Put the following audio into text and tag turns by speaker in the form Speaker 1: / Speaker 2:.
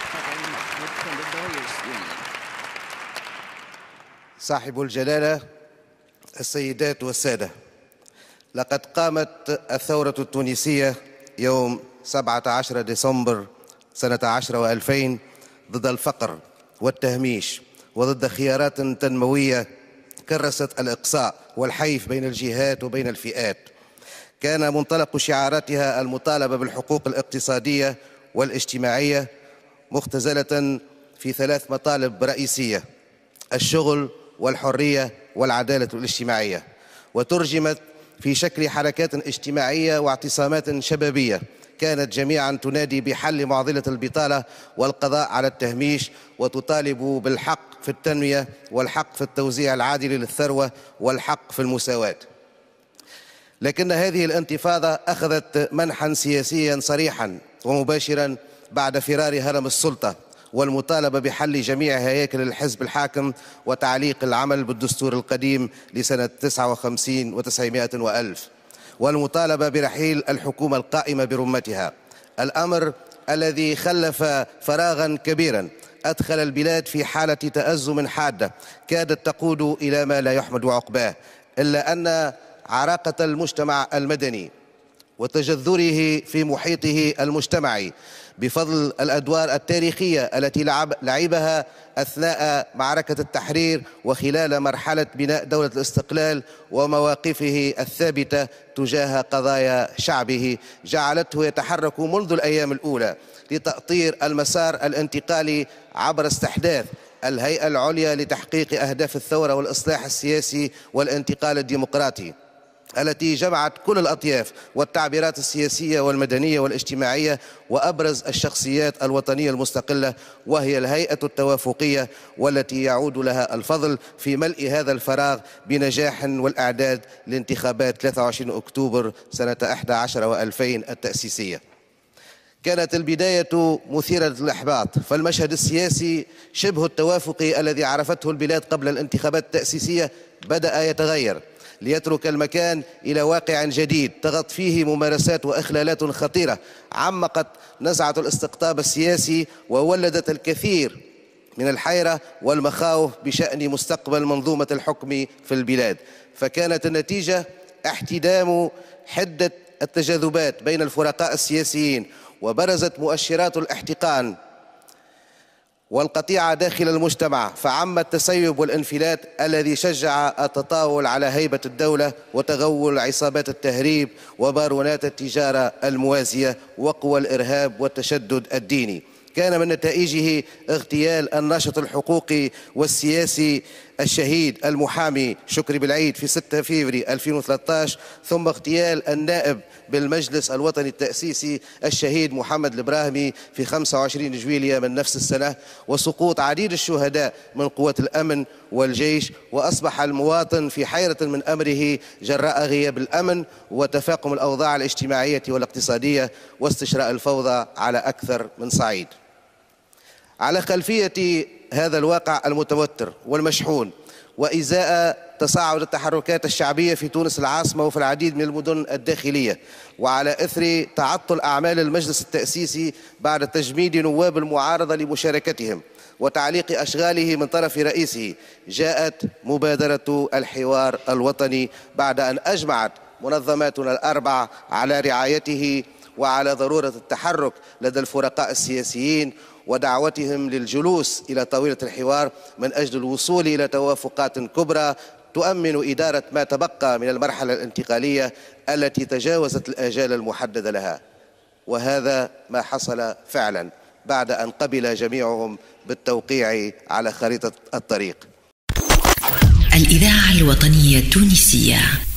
Speaker 1: صاحب الجلالة، السيدات والسادة، لقد قامت الثورة التونسية يوم 17 ديسمبر سنة 10 و2000 ضد الفقر والتهميش وضد خيارات تنموية كرست الإقصاء والحيف بين الجهات وبين الفئات. كان منطلق شعاراتها المطالبة بالحقوق الاقتصادية والاجتماعية، مختزلة في 3 مطالب رئيسية: الشغل والحرية والعدالة الاجتماعية، وترجمت في شكل حركات اجتماعية واعتصامات شبابية كانت جميعا تنادي بحل معضلة البطالة والقضاء على التهميش، وتطالب بالحق في التنمية والحق في التوزيع العادل للثروة والحق في المساواة. لكن هذه الانتفاضة أخذت منحا سياسيا صريحا ومباشرا بعد فرار هرم السلطة والمطالبة بحل جميع هياكل الحزب الحاكم وتعليق العمل بالدستور القديم لسنة 59 و900 وألف، والمطالبة برحيل الحكومة القائمة برمتها، الأمر الذي خلف فراغا كبيرا أدخل البلاد في حالة تأزم حادة كادت تقود إلى ما لا يحمد عقباه، إلا أن عراقة المجتمع المدني وتجذره في محيطه المجتمعي بفضل الأدوار التاريخية التي لعبها أثناء معركة التحرير وخلال مرحلة بناء دولة الاستقلال ومواقفه الثابتة تجاه قضايا شعبه، جعلته يتحرك منذ الأيام الأولى لتأطير المسار الانتقالي عبر استحداث الهيئة العليا لتحقيق أهداف الثورة والإصلاح السياسي والانتقال الديمقراطي، التي جمعت كل الأطياف والتعبيرات السياسية والمدنية والاجتماعية وأبرز الشخصيات الوطنية المستقلة، وهي الهيئة التوافقية، والتي يعود لها الفضل في ملء هذا الفراغ بنجاح والإعداد لانتخابات 23 أكتوبر سنة 11 و2000 التأسيسية. كانت البداية مثيرة للإحباط، فالمشهد السياسي شبه التوافقي الذي عرفته البلاد قبل الانتخابات التأسيسية بدأ يتغير ليترك المكان إلى واقع جديد تغط فيه ممارسات وإخلالات خطيرة عمقت نزعة الاستقطاب السياسي وولدت الكثير من الحيرة والمخاوف بشأن مستقبل منظومة الحكم في البلاد. فكانت النتيجة احتدام حدة التجاذبات بين الفرقاء السياسيين، وبرزت مؤشرات الاحتقان والقطيعة داخل المجتمع، فعم التسيب والانفلات الذي شجع التطاول على هيبة الدولة وتغول عصابات التهريب وبارونات التجارة الموازية وقوى الإرهاب والتشدد الديني. كان من نتائجه اغتيال الناشط الحقوقي والسياسي الشهيد المحامي شكري بالعيد في 6 فبراير 2013، ثم اغتيال النائب بالمجلس الوطني التأسيسي الشهيد محمد البراهمي في 25 جويلية من نفس السنة، وسقوط عديد الشهداء من قوات الأمن والجيش، وأصبح المواطن في حيرة من أمره جراء غياب الأمن وتفاقم الأوضاع الاجتماعية والاقتصادية واستشراء الفوضى على أكثر من صعيد. على خلفية هذا الواقع المتوتر والمشحون، وإزاء تصاعد التحركات الشعبية في تونس العاصمة وفي العديد من المدن الداخلية، وعلى إثر تعطل أعمال المجلس التأسيسي بعد تجميد نواب المعارضة لمشاركتهم وتعليق أشغاله من طرف رئيسه، جاءت مبادرة الحوار الوطني بعد أن أجمعت منظماتنا الأربع على رعايته وعلى ضرورة التحرك لدى الفرقاء السياسيين ودعوتهم للجلوس إلى طاولة الحوار من أجل الوصول إلى توافقات كبرى تؤمن إدارة ما تبقى من المرحلة الانتقالية التي تجاوزت الآجال المحددة لها. وهذا ما حصل فعلا بعد أن قبل جميعهم بالتوقيع على خريطة الطريق.
Speaker 2: الإذاعة الوطنية التونسية.